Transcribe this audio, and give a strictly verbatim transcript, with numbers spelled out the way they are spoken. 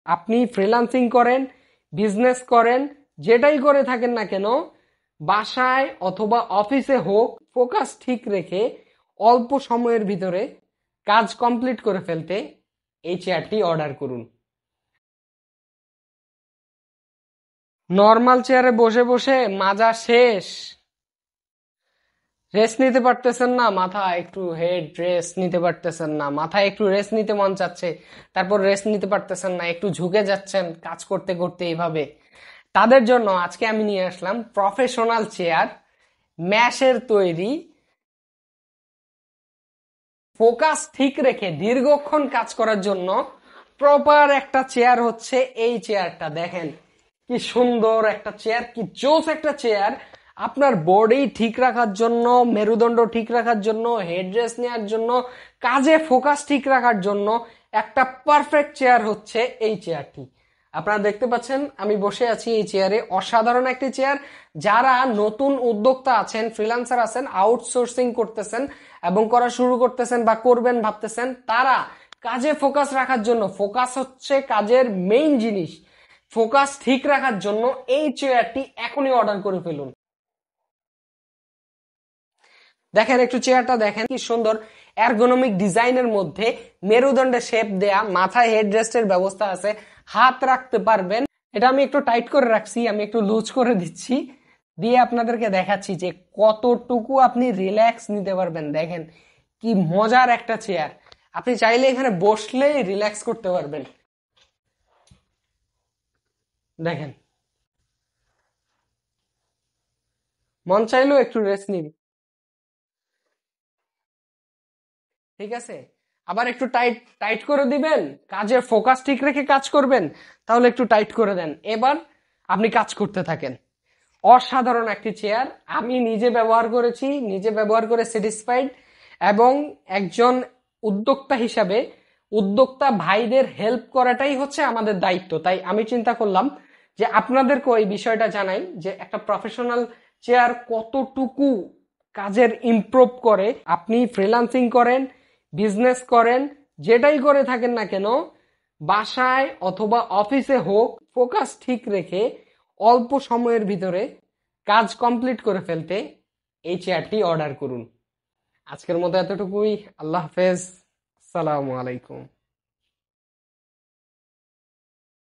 আপনি ফ্রিল্যান্সিং করেন, বিজনেস করেন, যেটাই করে থাকেন না কেন, বাসায় অথবা অফিসে হোক, ফোকাস ঠিক রেখে অল্প সময়ের ভিতরে কাজ কমপ্লিট করে ফেলতে এই চেয়ারটি অর্ডার করুন। নর্মাল চেয়ারে বসে বসে মাজা শেষ, রেস্ট নিতে পারতেছেন না, মাথা একটু হেড রেস্ট নিতে পারতেছেন না, মাথায় একটু রেস্ট নিতে মন চাচ্ছে, তারপর রেস্ট নিতে পারতেছেন না, একটু ঝুঁকে যাচ্ছেন কাজ করতে করতে এইভাবে, তাদের জন্য আজকে আমি নিয়ে আসলাম প্রফেশনাল চেয়ার, ম্যাশের তৈরি, ফোকাস ঠিক রেখে দীর্ঘক্ষণ কাজ করার জন্য প্রপার একটা চেয়ার হচ্ছে এই চেয়ারটা। দেখেন কি সুন্দর একটা চেয়ার, কি জোস একটা চেয়ার। আপনার বডি ঠিক রাখার জন্য, মেরুদণ্ড ঠিক রাখার জন্য, হেড রেস্ট নেওয়ার জন্য, কাজে ফোকাস ঠিক রাখার জন্য একটা পারফেক্ট চেয়ার হচ্ছে এই চেয়ারটি। আপনারা দেখতে পাচ্ছেন আমি বসে আছি এই চেয়ারে, অসাধারণ একটি চেয়ার। যারা নতুন উদ্যোক্তা আছেন, ফ্রিল্যান্সার আছেন, আউটসোর্সিং করতেছেন এবং করা শুরু করতেছেন বা করবেন ভাবতেছেন, তারা কাজে ফোকাস রাখার জন্য, ফোকাস হচ্ছে কাজের মেইন জিনিস, ফোকাস ঠিক রাখার জন্য এই চেয়ারটি এখনই অর্ডার করে ফেলুন। দেখেন একটু চেয়ারটা দেখেন কি সুন্দর, এরগোনমিক ডিজাইনের মধ্যে মেরুদণ্ডে শেপ দেয়া, মাথায় হেড রেস্টের ব্যবস্থা আছে, হাত রাখতে পারবেন। এটা আমি একটু টাইট করে রাখছি, আমি একটু লুজ করে দিচ্ছি, দিয়ে আপনাদেরকে দেখাচ্ছি যে কতটুকু আপনি রিল্যাক্স নিতে পারবেন। দেখেন কি মজার একটা চেয়ার, আপনি চাইলে এখানে বসলেই রিল্যাক্স করতে পারবেন। দেখেন, মন চাইলেও একটু রেস্ট নিন, ঠিক আছে? আবার একটু টাইট টাইট করে দিবেন, কাজের ফোকাস ঠিক রেখে কাজ করবেন, তাহলে একটু টাইট করে দেন, এবার আপনি কাজ করতে থাকেন। অসাধারণ একটি চেয়ার, আমি নিজে ব্যবহার করেছি, নিজে ব্যবহার করে স্যাটিসফাইড, এবং একজন উদ্যোক্তা হিসাবে উদ্যোক্তা ভাইদের হেল্প করাটাই হচ্ছে আমাদের দায়িত্ব। তাই আমি চিন্তা করলাম যে আপনাদেরকেও এই বিষয়টা জানাই যে একটা প্রফেশনাল চেয়ার কতটুকু কাজের ইমপ্রুভ করে। আপনি ফ্রিল্যান্সিং করেন, বিজনেস করেন, যেটাই করে থাকেন না কেন, বাসায় অথবা অফিসে হোক, ফোকাস ঠিক রেখে অল্প সময়ের ভিতরে কাজ কমপ্লিট করে ফেলতে এই চেয়ারটি অর্ডার করুন। আজকের মতো এতটুকুই। আল্লাহ হাফেজ, আসসালামু আলাইকুম।